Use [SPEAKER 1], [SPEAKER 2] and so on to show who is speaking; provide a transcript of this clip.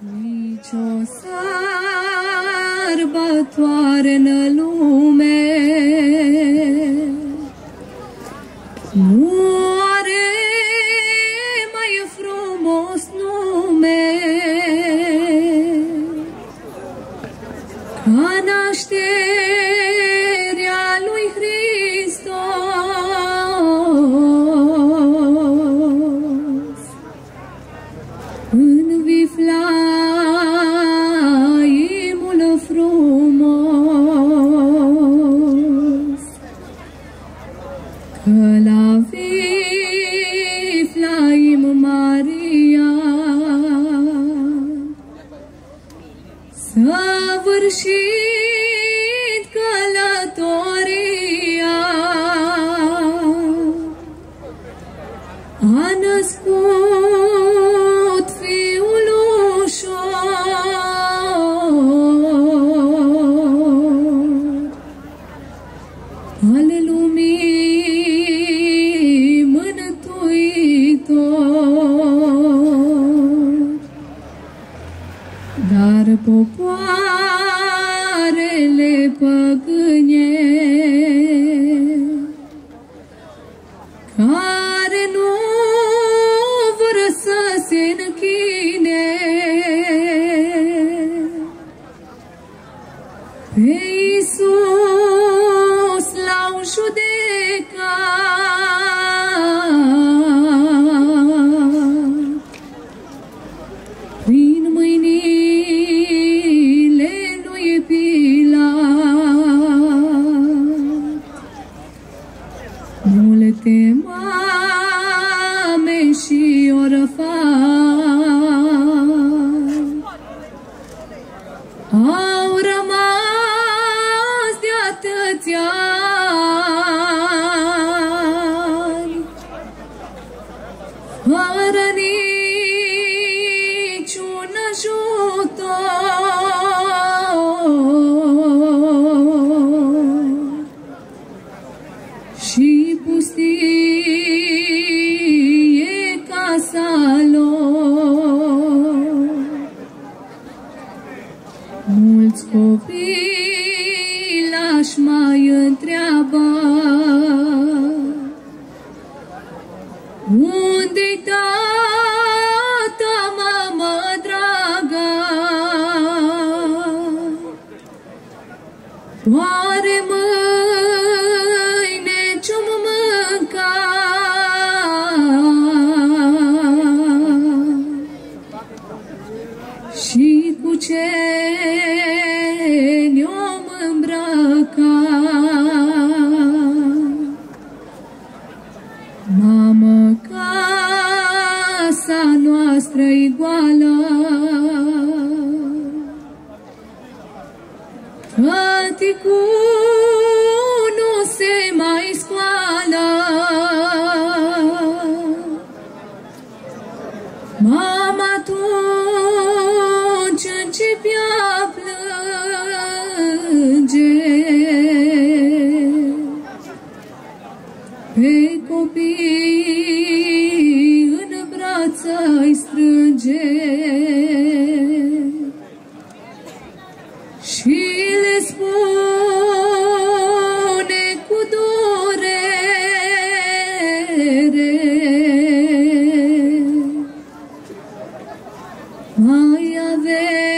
[SPEAKER 1] Nici o sărbătoare-n lume nu are mai frumos nume ca nașterea lui Hristos. În Viflaimul frumos, că la Viflaim Maria săvârșit călătoria, a născut Fiul ușor al lumii mântuitor. Dar popoarele păgâne care nu vor să se închine pe Iisus l-au judecat prin mâinile lui Pilat. Multe mame și orfani au rămas de atâția ani fără niciun ajutor și pustie casa lor. Mulți copii lași mai întreabă: unde-i tata, mamă dragă? Oare mâine ce-om mânca? Și cu ce ne-om îmbrăca? Mamă, casa noastră-i goală, tăticul nu se mai scoală. Mama atunci începea a plânge, pe copii în brață îi strânge și le spune cu durere: mai avem